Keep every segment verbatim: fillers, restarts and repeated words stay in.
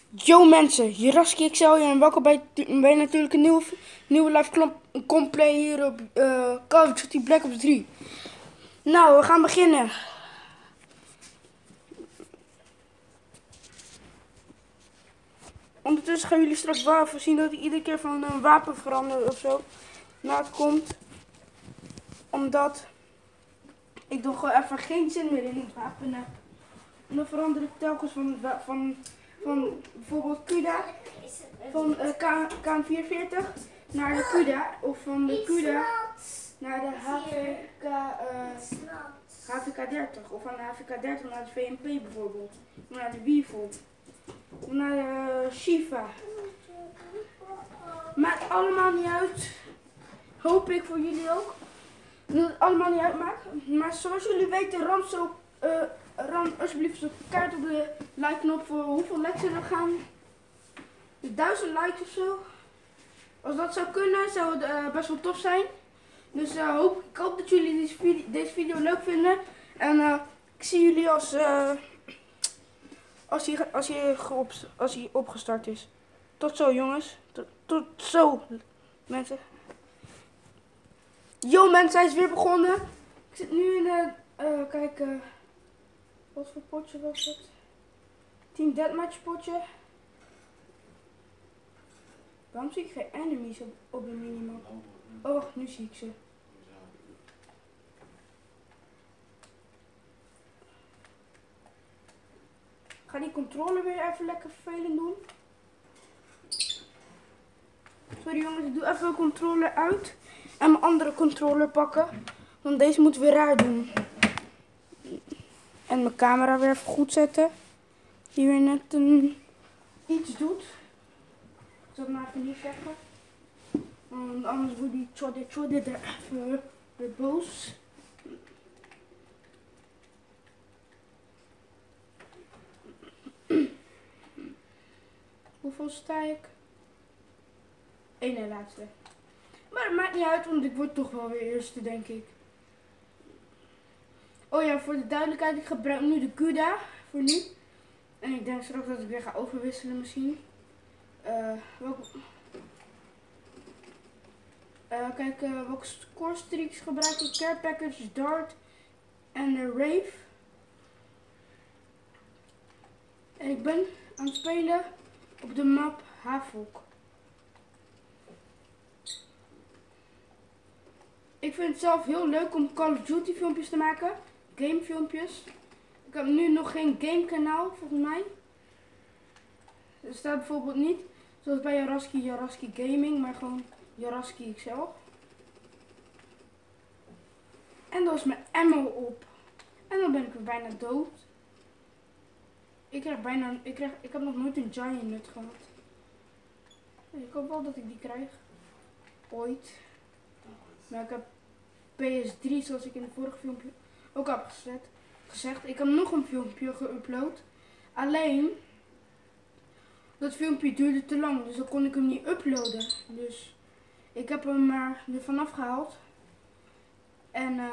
Yo mensen, Jiraski X L hier en welkom bij, bij natuurlijk een nieuwe, nieuwe live complay hier op uh, Call of Duty Black Ops drie. Nou, we gaan beginnen. Ondertussen gaan jullie straks wapen zien dat ik iedere keer van een wapen verander of zo. Nou, het komt omdat ik toch gewoon even geen zin meer in het wapen heb. En dan verander ik telkens van, van, van bijvoorbeeld Kuda, van uh, K M vierenveertig naar de Kuda, of van de Kuda naar de H V K, uh, H V K dertig, of van de H V K dertig naar de V M P bijvoorbeeld, of naar de Weevil, of naar de Shiva. Maakt allemaal niet uit, hoop ik voor jullie ook, dat het allemaal niet uitmaakt. Maar zoals jullie weten, ram zo, uh, ram alsjeblieft op de kaart op de like knop voor hoeveel likes er gaan. duizend likes of zo. Als dat zou kunnen, zou het uh, best wel tof zijn. Dus uh, hoop, ik hoop dat jullie deze video, deze video leuk vinden. En uh, ik zie jullie als, uh, als, hij, als, hij op, als hij opgestart is. Tot zo jongens. Tot, tot zo mensen. Yo mensen, hij is weer begonnen. Ik zit nu in de, uh, kijk, uh, wat voor potje was het? Team Deathmatch potje. Waarom zie ik geen enemies op, op de minimap? Oh, wacht, nu zie ik ze. Ik ga die controller weer even lekker vervelend doen. Sorry jongens, ik doe even een controller uit. En mijn andere controller pakken. Want deze moeten we raar doen. En mijn camera weer even goed zetten. Die weer net een, iets doet. Ik zal het maar even niet zeggen. Want anders wordt die tjodde tjodde er even weer boos. Hoeveel sta ik? Eén en laatste. Maar het maakt niet uit, want ik word toch wel weer eerste, denk ik. Oh ja, voor de duidelijkheid, ik gebruik nu de Kuda voor nu. En ik denk straks dat ik weer ga overwisselen misschien. Uh, welke... Uh, kijk, uh, welke score streaks gebruik ik? Care Package, Dart en de Rave. En ik ben aan het spelen op de map Havok. Ik vind het zelf heel leuk om Call of Duty filmpjes te maken. Gamefilmpjes. Ik heb nu nog geen gamekanaal volgens mij. Er staat bijvoorbeeld niet, zoals bij Jiraski, Jiraski Gaming, maar gewoon Jiraski X L. En dan is mijn ammo op. En dan ben ik weer bijna dood. Ik krijg bijna, ik, krijg, ik heb nog nooit een giant nut gehad. Ik hoop wel dat ik die krijg. Ooit. Maar ik heb P S drie, zoals ik in het vorige filmpje ook heb gezet, gezegd. Ik heb nog een filmpje geüpload. Alleen, dat filmpje duurde te lang, dus dan kon ik hem niet uploaden. Dus ik heb hem maar er vanaf gehaald. En, uh,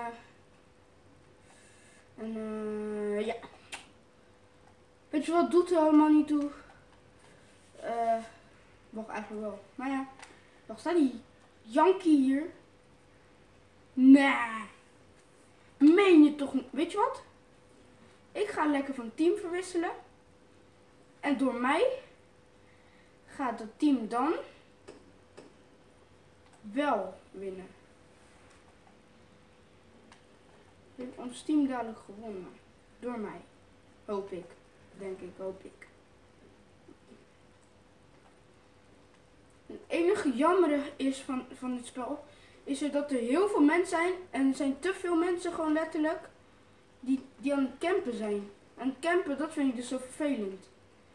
en uh, ja. Weet je wat, doet er allemaal niet toe. Uh, wacht, eigenlijk wel. Maar ja, wacht, staat die Yankee hier? Nee. Meen je toch niet? Weet je wat? Ik ga lekker van team verwisselen. En door mij gaat het team dan wel winnen. Heeft ons team dadelijk gewonnen. Door mij. Hoop ik. Denk ik, hoop ik. Het enige jammer is van, van het spel, is er dat er heel veel mensen zijn. En er zijn te veel mensen gewoon letterlijk, die, die aan het campen zijn. Aan het campen, dat vind ik dus zo vervelend.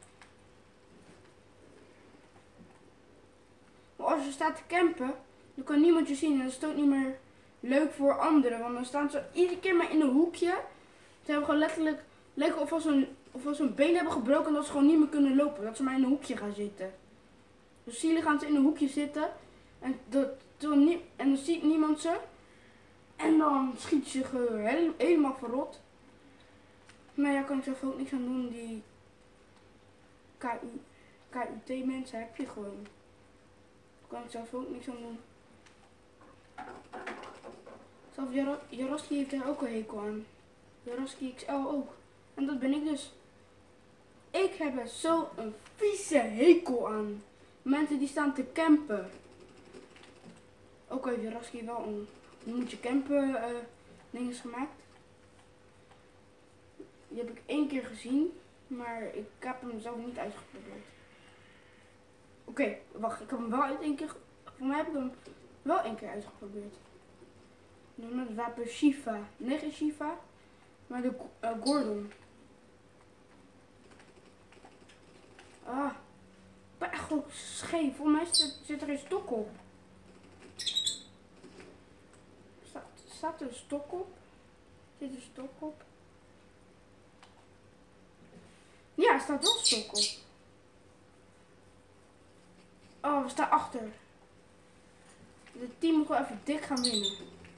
Maar als je staat te campen, dan kan niemand je zien. En dat is ook niet meer leuk voor anderen. Want dan staan ze iedere keer maar in een hoekje. Ze hebben gewoon letterlijk, lijken of als een, of als een been hebben gebroken en dat ze gewoon niet meer kunnen lopen. Dat ze maar in een hoekje gaan zitten. Dus zielig gaan ze in een hoekje zitten. En, dat, en dan ziet niemand ze. En dan schiet ze he helemaal verrot. Maar ja, kan ik zelf ook niks aan doen. Die K U K U T mensen heb je gewoon. Daar kan ik zelf ook niks aan doen. Zelf Jara Jaraski heeft er ook een hekel aan. Jaraski X L ook. En dat ben ik dus. Ik heb er zo'n vieze hekel aan. Mensen die staan te campen. Ook heeft Jaraski wel een hoe moet je campen uh, dingen gemaakt. Die heb ik één keer gezien. Maar ik heb hem zelf niet uitgeprobeerd. Oké, okay, wacht. Ik heb hem wel uit één keer... Voor mij heb ik hem wel één keer uitgeprobeerd. Nu met het wapen Shiva. Nee, geen Shiva. Maar de uh, Gordon. Ah. Ik ben echt gewoon scheef. Voor mij zit, zit er een stok op. Staat, staat er een stok op? Zit er een stok op? Ja, er staat wel een stok op. Oh, we staan achter. Het team moet wel even dik gaan winnen.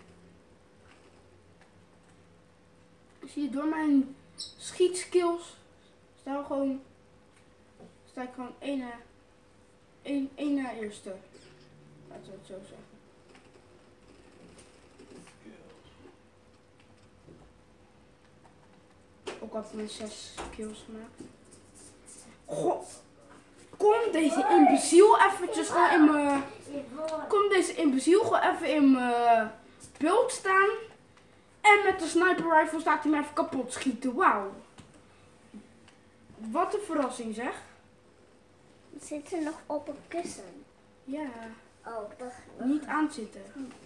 Zie je, door mijn schietskills sta ik gewoon, sta ik gewoon één na, één, één na eerste. Laten we het zo zeggen. Ook al heb ik mijn zes kills gemaakt. Goh. Kom deze imbeciel eventjes gewoon in mijn... Kom deze imbeciel gewoon even in mijn beeld staan. En met de sniper rifle staat hij me even kapot schieten. Wauw. Wat een verrassing zeg. Zit er nog op een kussen? Ja. Oh, dat... Niet aanzitten.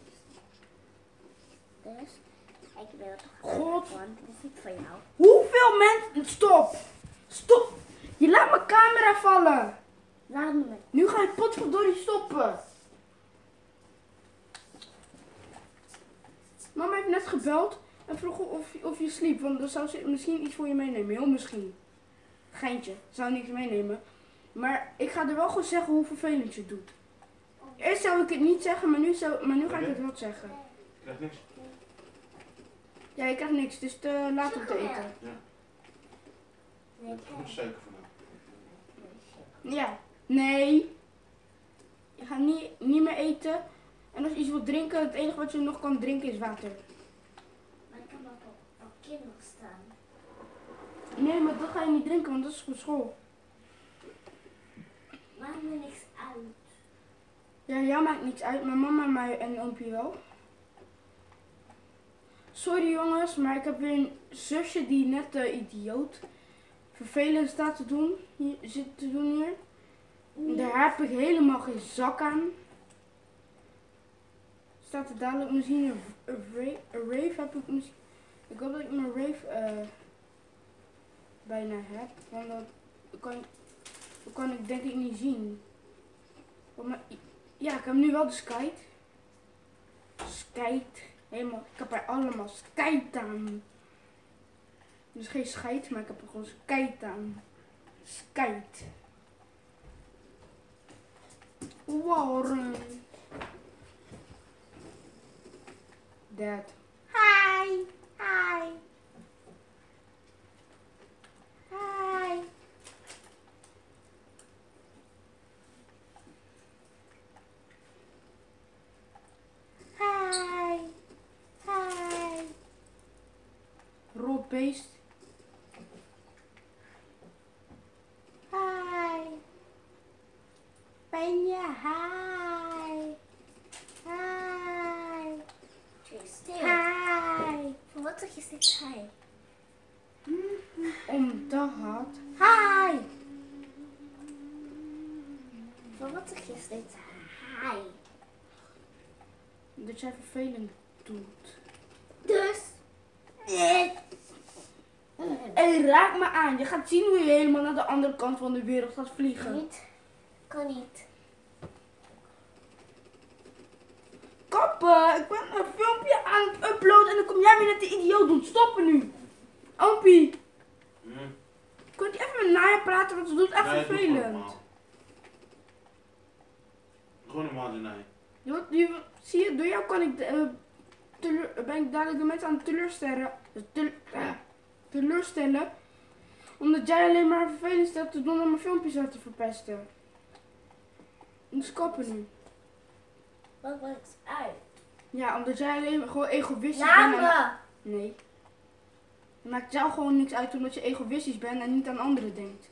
Dus, ik wil toch... God. Want dit is niet van jou. Hoeveel mensen... Stop. Stop. Je laat mijn camera vallen. Laat me. Nu ga je potverdorie stoppen. Mama heeft net gebeld en vroeg of, of je sliep. Want dan zou ze misschien iets voor je meenemen. Heel misschien. Geintje. Zou niks meenemen. Maar ik ga er wel gewoon zeggen hoe vervelend je het doet. Eerst zou ik het niet zeggen, maar nu, zou, maar nu ga ik het wel zeggen. Je krijgt niks. Ja, je krijgt niks. Dus te laat om te eten. Ja. Dat is goed suiker voor nou. Ja. Nee. Je gaat niet, niet meer eten. En als je iets wilt drinken, het enige wat je nog kan drinken is water. Maar ik kan ook op, op kinderen staan. Nee, maar dat ga je niet drinken, want dat is voor school. Maakt me niks uit. Ja, jou maakt niets uit, maar mama mij en oompje wel. Sorry jongens, maar ik heb weer een zusje die net uh, idioot vervelend staat te doen. Hier, zit te doen hier. En daar heb ik helemaal geen zak aan. Staat er dadelijk misschien een, een, rave, een rave heb ik misschien. Ik hoop dat ik mijn rave uh, bijna heb. Want dat kan, dat kan ik denk ik niet zien. Maar, ja, ik heb nu wel de skite. Skite. Helemaal. Ik heb er allemaal skite aan. Dus geen scheid, maar ik heb er gewoon skite aan. Skite. Warren. Dad. Hi. Hi. Hi. Hi. Hi. Rotbeest. Hi. Ben je? Hi. Hi. Stil. Hi. Van wat zeg je steeds hi? Omdat. Hi. Van wat zeg je steeds hi? Dat jij vervelend doet. Dus. Nee. En raak me aan. Je gaat zien hoe je helemaal naar de andere kant van de wereld gaat vliegen. Niet. Kan niet. Kappen. Ik ben een filmpje aan het uploaden en dan kom jij weer net de idioot doen. Stoppen nu. Oompie. Hmm. Kunt je even met Naya praten, want ze doet echt Nee, doe gewoon vervelend. normaal. Gewoon normaal doen, nee. Je, wordt- je, zie je, door jou kan ik, uh, teleur, ben ik dadelijk de mensen aan het teleurstellen. Tel, uh, teleurstellen. Omdat jij alleen maar vervelend stelt te doen om mijn filmpjes uit te verpesten. Dus kappen nu. Wat maakt het uit? Ja, omdat jij alleen maar gewoon egoïstisch bent. Namen! Nee. Het maakt jou gewoon niks uit omdat je egoïstisch bent en niet aan anderen denkt.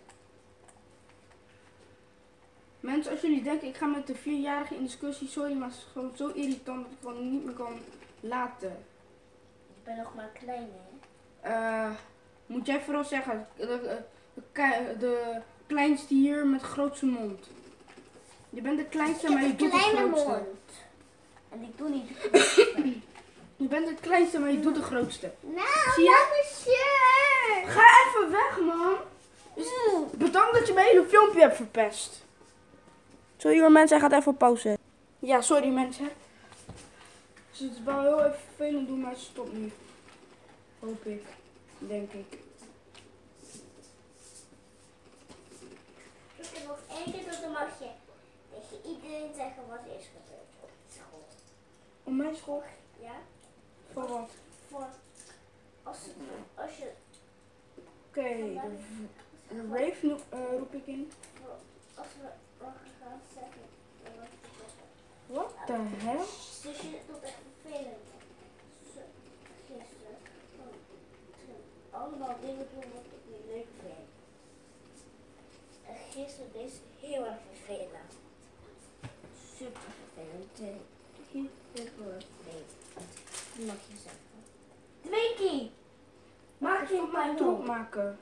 Mensen, als jullie denken ik ga met de vierjarige in discussie, sorry, maar het is gewoon zo irritant dat ik het gewoon niet meer kan laten. Ik ben nog maar klein, hè? Eh, moet jij vooral zeggen, de, de, de, de kleinste hier met de grootste mond. Je bent de kleinste, Ik maar je heb een doet de kleine grootste. mond. En ik doe niet de grootste. Je bent het kleinste, maar je doet de grootste. Nou, Zie je? dat is je. Ga even weg, man. Dus bedankt dat je mijn hele filmpje hebt verpest. Sorry hoor mensen, hij gaat even op pauze. Ja, sorry mensen. Dus het is wel heel even vervelend doen, maar het stopt nu. Hoop ik. Denk ik. Ik heb nog één keer dat dan mag je tegen iedereen zeggen wat er is gebeurd op school. Op mijn school? Ja? Voor wat? Voor als, als je... Oké, okay, de, de rave no uh, roep ik in. Als we mogen gaan zeggen. Wat te zeggen. Wat de hel? Dus je doet echt vervelend. Gisteren. Allemaal dingen doen wat ik niet leuk vind. En gisteren deed ze heel erg vervelend. Super vervelend. Super vervelend. Dat mag je zeggen. Twinkie! Maak je mijn troep mond. maken.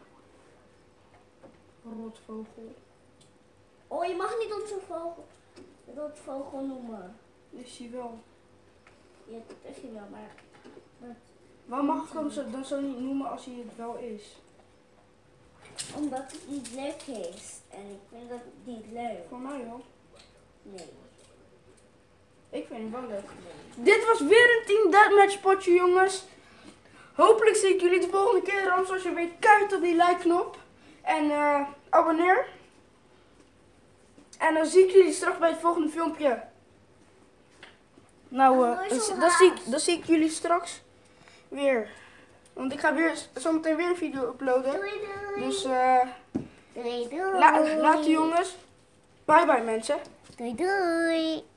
Rotvogel. Oh, je mag niet onze vogel, rotvogel noemen. Is hij wel. Ja, dat is hij wel, maar... maar Waarom mag ik hem zo, dan zo niet noemen als hij het wel is? omdat het niet leuk is. En ik vind dat niet leuk. Voor mij wel. Nee. Ik vind hem wel leuk. Nee. Dit was weer een Team Deathmatch potje, jongens. Hopelijk zie ik jullie de volgende keer. Anders als je weet, kijk op die like knop. En uh, abonneer. En dan zie ik jullie straks bij het volgende filmpje. Nou, uh, dan, dan, zie ik, dan zie ik jullie straks weer. Want ik ga weer zometeen weer een video uploaden. Doei doei. Dus uh, Doei doei. la, later jongens. Bye bye mensen. Doei doei.